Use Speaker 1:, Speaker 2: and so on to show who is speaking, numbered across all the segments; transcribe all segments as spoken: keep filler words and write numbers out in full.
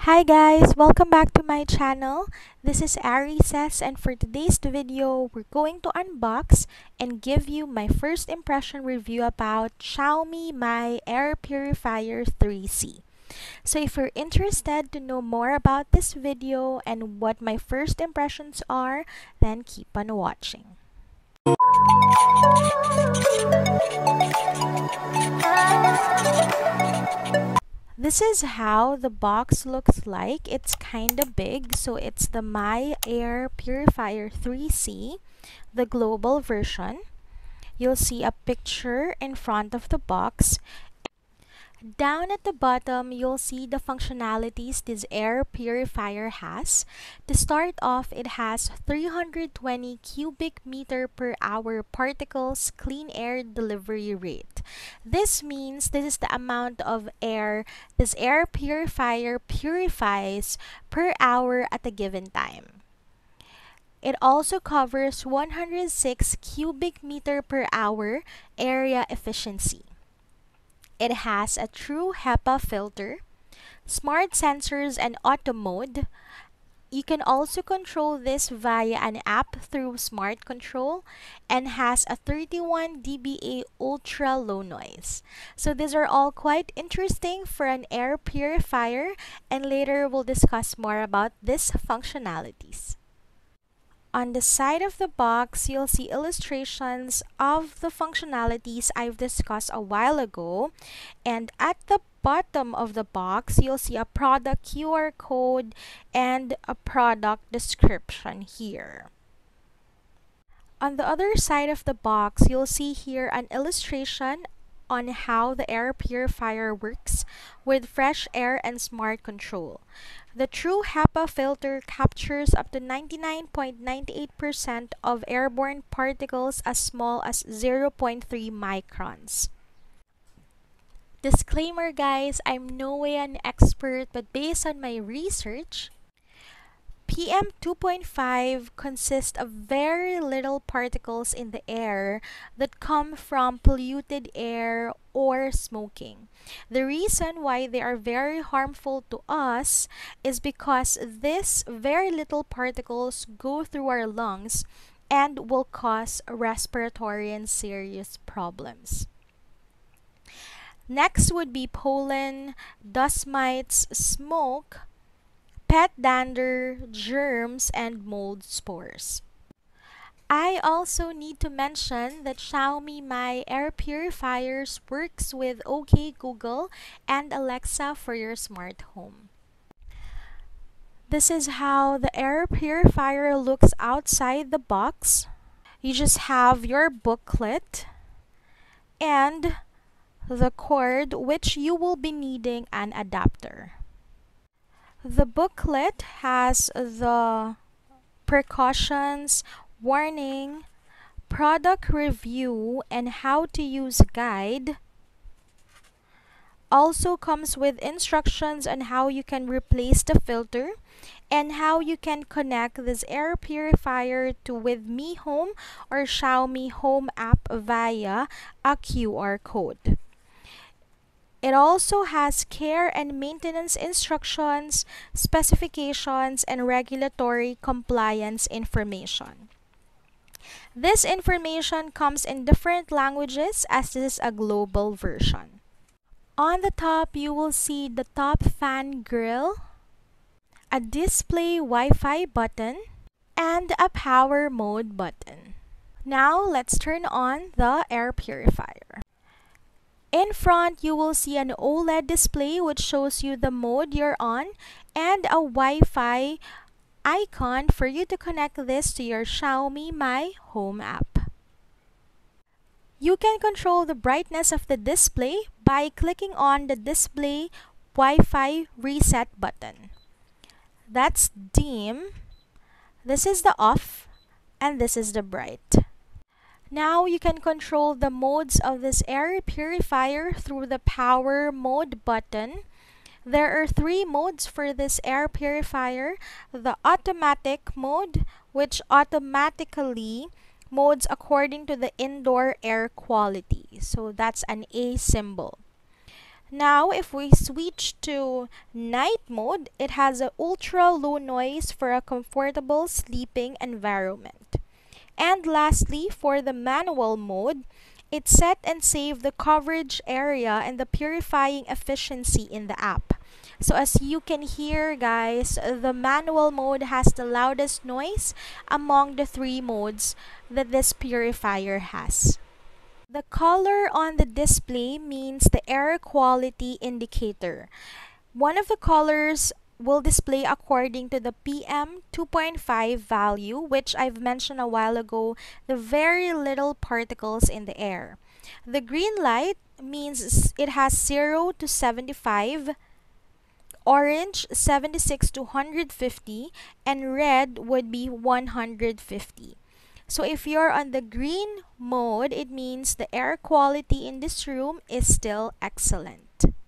Speaker 1: Hi guys, welcome back to my channel. This is Arises, and for today's video, we're going to unbox and give you my first impression review about Xiaomi My Air Purifier three C. So if you're interested to know more about this video and what my first impressions are, then keep on watching. This is how the box looks like. It's kind of big, so it's the My Air Purifier three C, the global version. You'll see a picture in front of the box. Down at the bottom, you'll see the functionalities this air purifier has. To start off, it has three hundred twenty cubic meter per hour particles clean air delivery rate. This means this is the amount of air this air purifier purifies per hour at a given time. It also covers one hundred six cubic meter per hour area efficiency. It has a true HEPA filter, smart sensors, and auto mode. You can also control this via an app through Smart Control, and has a thirty-one decibel ultra low noise. So these are all quite interesting for an air purifier, and later we'll discuss more about these functionalities. On the side of the box, you'll see illustrations of the functionalities I've discussed a while ago. And at the bottom of the box, you'll see a product Q R code and a product description here. On the other side of the box, you'll see here an illustration on how the air purifier works with fresh air and smart control. The true HEPA filter captures up to ninety-nine point nine eight percent of airborne particles as small as zero point three microns. Disclaimer guys, I'm no way an expert, but based on my research, P M two point five consists of very little particles in the air that come from polluted air or smoking. The reason why they are very harmful to us is because these very little particles go through our lungs and will cause respiratory and serious problems. Next would be pollen, dust mites, smoke, pet dander, germs, and mold spores. I also need to mention that Xiaomi My Air Purifiers works with OK Google and Alexa for your smart home. This is how the air purifier looks outside the box. You just have your booklet and the cord, which you will be needing an adapter. The booklet has the precautions, warning, product review, and how to use guide. Also comes with instructions on how you can replace the filter and how you can connect this air purifier to with Mi Home or Xiaomi Home app via a Q R code. It also has care and maintenance instructions, specifications, and regulatory compliance information. This information comes in different languages as this is a global version. On the top, you will see the top fan grill, a display Wi-Fi button, and a power mode button. Now, let's turn on the air purifier. In front, you will see an OLED display which shows you the mode you're on and a Wi-Fi icon for you to connect this to your Xiaomi My Home app. You can control the brightness of the display by clicking on the display Wi-Fi reset button. That's dim, this is the off, and this is the bright. Now you can control the modes of this air purifier through the power mode button. There are three modes for this air purifier. The automatic mode, which automatically modes according to the indoor air quality. So that's an A symbol. Now, if we switch to night mode, it has an ultra low noise for a comfortable sleeping environment. And lastly, for the manual mode, it set and saved the coverage area and the purifying efficiency in the app. So as you can hear, guys, the manual mode has the loudest noise among the three modes that this purifier has. The color on the display means the air quality indicator. One of the colors will display according to the P M two point five value, which I've mentioned a while ago, the very little particles in the air. The green light means it has zero to seventy-five, orange seventy-six to one hundred fifty, and red would be one hundred fifty. So if you're on the green mode, it means the air quality in this room is still excellent.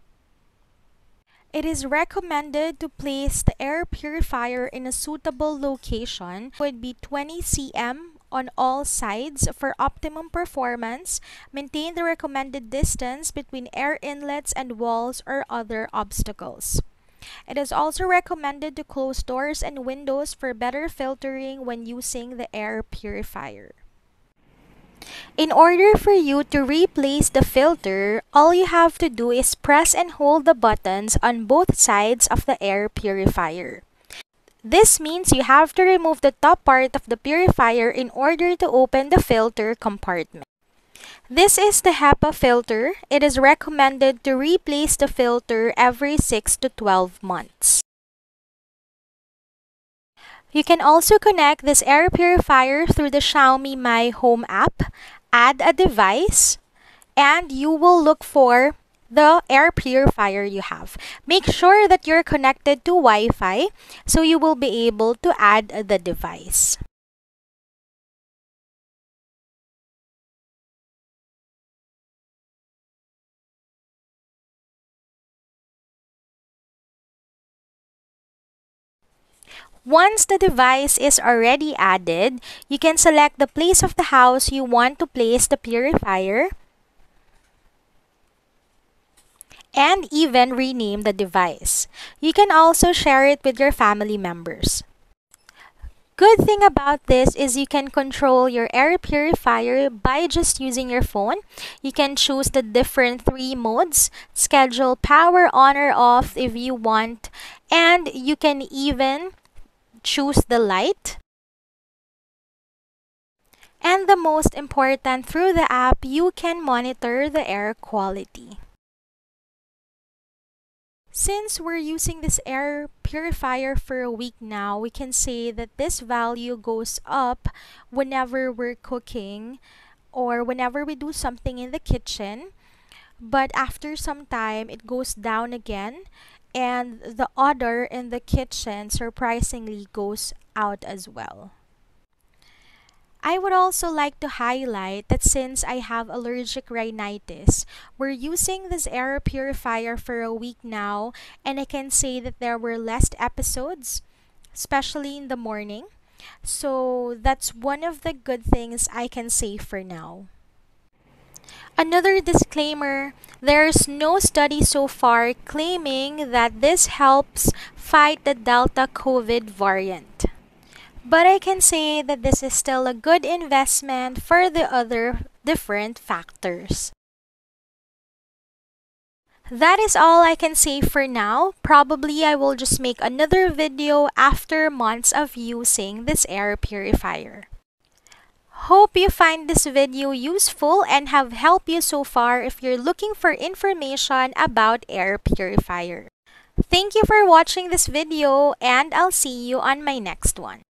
Speaker 1: It is recommended to place the air purifier in a suitable location. It would be twenty centimeters on all sides for optimum performance. Maintain the recommended distance between air inlets and walls or other obstacles. It is also recommended to close doors and windows for better filtering when using the air purifier. In order for you to replace the filter, all you have to do is press and hold the buttons on both sides of the air purifier. This means you have to remove the top part of the purifier in order to open the filter compartment. This is the HEPA filter. It is recommended to replace the filter every six to twelve months. You can also connect this air purifier through the Xiaomi My Home app, add a device, and you will look for the air purifier you have. Make sure that you're connected to Wi-Fi so you will be able to add the device. Once the device is already added, you can select the place of the house you want to place the purifier and even rename the device. You can also share it with your family members. Good thing about this is you can control your air purifier by just using your phone. You can choose the different three modes, schedule power on or off if you want, and you can even choose the light. And the most important, through the app, you can monitor the air quality. Since we're using this air purifier for a week now, we can say that this value goes up whenever we're cooking or whenever we do something in the kitchen. But after some time, it goes down again, and the odor in the kitchen surprisingly goes out as well. I would also like to highlight that since I have allergic rhinitis, we're using this air purifier for a week now, and I can say that there were less episodes, especially in the morning. So that's one of the good things I can say for now. Another disclaimer, there's no study so far claiming that this helps fight the Delta COVID variant. But I can say that this is still a good investment for the other different factors. That is all I can say for now. Probably I will just make another video after months of using this air purifier. Hope you find this video useful and have helped you so far if you're looking for information about air purifier. Thank you for watching this video, and I'll see you on my next one.